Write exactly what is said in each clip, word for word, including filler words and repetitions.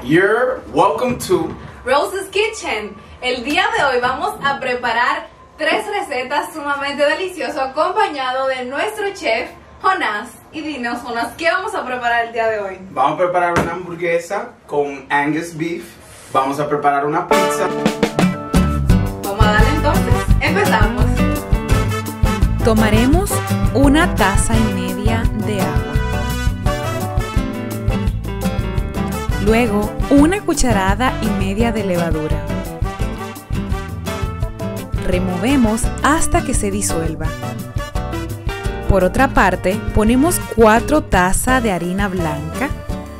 You're welcome to Rose's Kitchen. El día de hoy vamos a preparar tres recetas sumamente deliciosas acompañado de nuestro chef Jonás. Y dinos, Jonás, ¿qué vamos a preparar el día de hoy? Vamos a preparar una hamburguesa con Angus beef. Vamos a preparar una pizza. Vamos a darle entonces. Empezamos. Tomaremos una taza y media de agua. Luego, una cucharada y media de levadura. Removemos hasta que se disuelva. Por otra parte, ponemos cuatro tazas de harina blanca,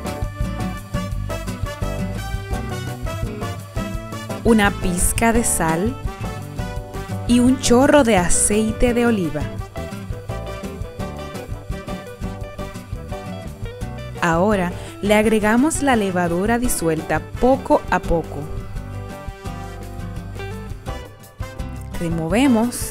una pizca de sal y un chorro de aceite de oliva. Ahora le agregamos la levadura disuelta poco a poco. Removemos.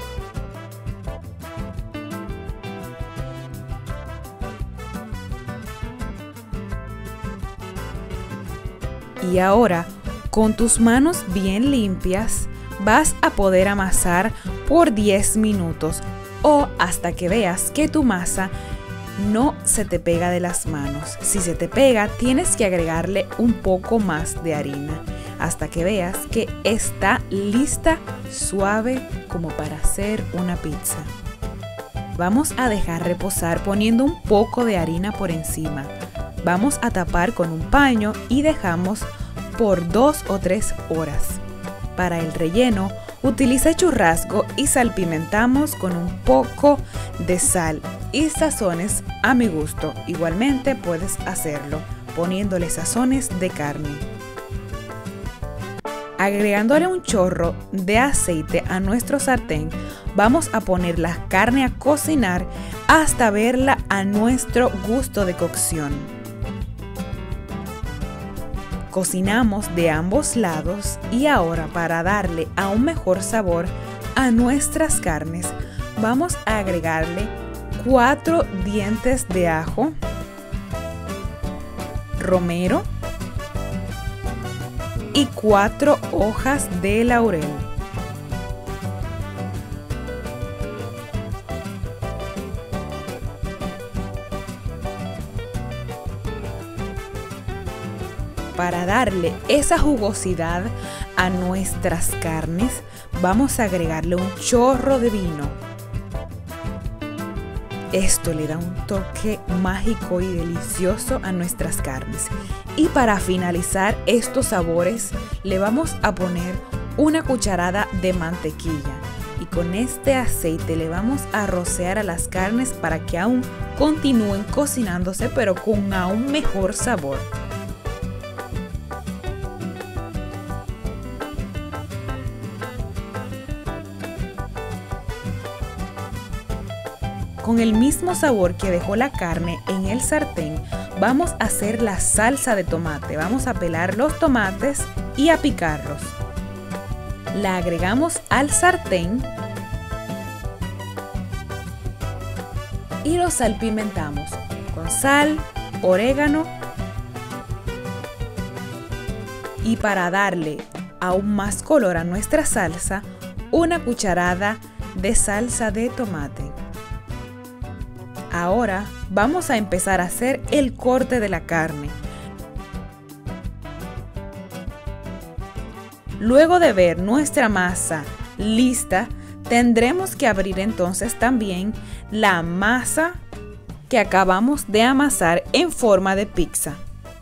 Y ahora, con tus manos bien limpias, vas a poder amasar por diez minutos o hasta que veas que tu masa no se te pega de las manos. Si se te pega, tienes que agregarle un poco más de harina hasta que veas que está lista, suave como para hacer una pizza. Vamos a dejar reposar poniendo un poco de harina por encima. Vamos a tapar con un paño y dejamos por dos o tres horas. Para el relleno, utiliza churrasco y salpimentamos con un poco de sal y sazones a mi gusto. Igualmente puedes hacerlo poniéndole sazones de carne. Agregándole un chorro de aceite a nuestro sartén, vamos a poner la carne a cocinar hasta verla a nuestro gusto de cocción. Cocinamos de ambos lados y ahora, para darle aún mejor sabor a nuestras carnes, vamos a agregarle cuatro dientes de ajo, romero y cuatro hojas de laurel. Para darle esa jugosidad a nuestras carnes, vamos a agregarle un chorro de vino. Esto le da un toque mágico y delicioso a nuestras carnes. Y para finalizar estos sabores, le vamos a poner una cucharada de mantequilla. Y con este aceite le vamos a rociar a las carnes para que aún continúen cocinándose, pero con aún mejor sabor. Con el mismo sabor que dejó la carne en el sartén, vamos a hacer la salsa de tomate. Vamos a pelar los tomates y a picarlos. La agregamos al sartén y lo salpimentamos con sal, orégano y, para darle aún más color a nuestra salsa, una cucharada de salsa de tomate. Ahora vamos a empezar a hacer el corte de la carne. Luego de ver nuestra masa lista, tendremos que abrir entonces también la masa que acabamos de amasar en forma de pizza.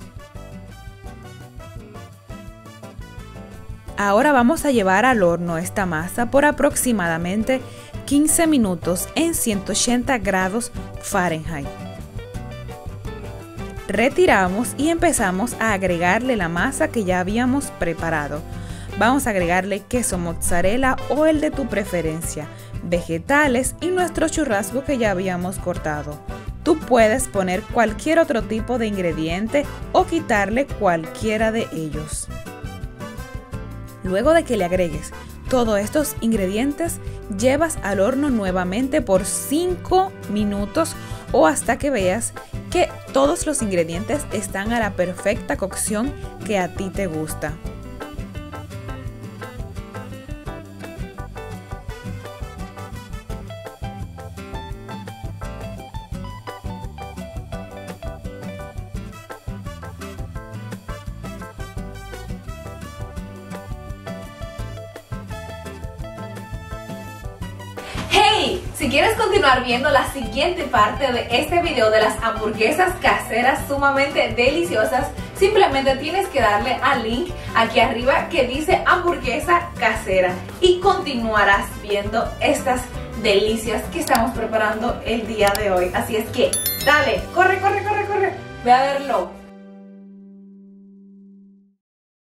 Ahora vamos a llevar al horno esta masa por aproximadamente quince minutos en ciento ochenta grados Fahrenheit. Retiramos y empezamos a agregarle la masa que ya habíamos preparado. Vamos a agregarle queso mozzarella o el de tu preferencia, vegetales y nuestro churrasco que ya habíamos cortado. Tú puedes poner cualquier otro tipo de ingrediente o quitarle cualquiera de ellos. Luego de que le agregues todos estos ingredientes, llevas al horno nuevamente por cinco minutos o hasta que veas que todos los ingredientes están a la perfecta cocción que a ti te gusta. ¡Hey! Si quieres continuar viendo la siguiente parte de este video de las hamburguesas caseras sumamente deliciosas, simplemente tienes que darle al link aquí arriba que dice hamburguesa casera y continuarás viendo estas delicias que estamos preparando el día de hoy. Así es que dale, corre, corre, corre, corre, ve a verlo.